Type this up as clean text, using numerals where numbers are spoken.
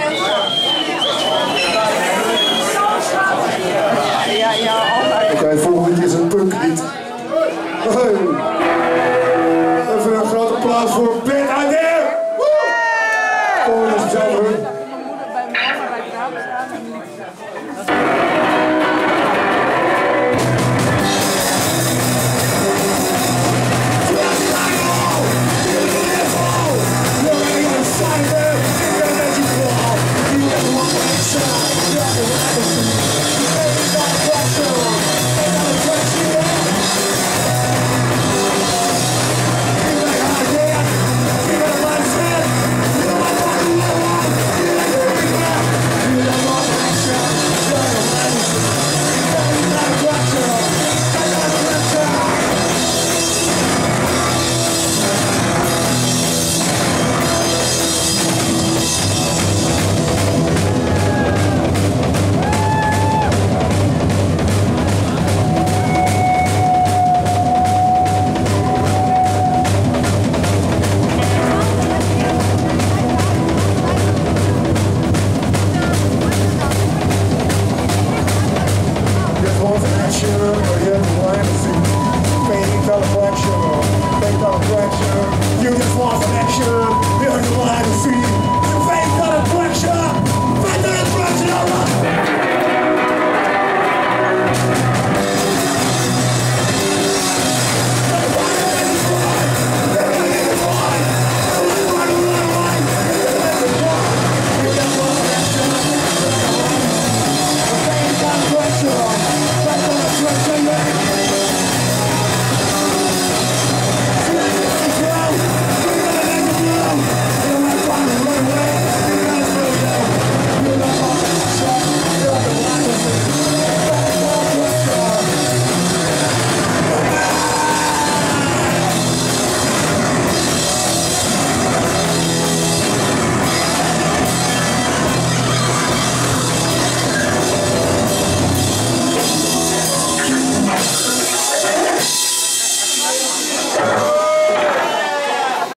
Oké, volgende lied is een punklied. Hey. Even een groot applaus voor Ben Adair! Kom eens, jammer. Mijn moeder bij mama bij het raam staan en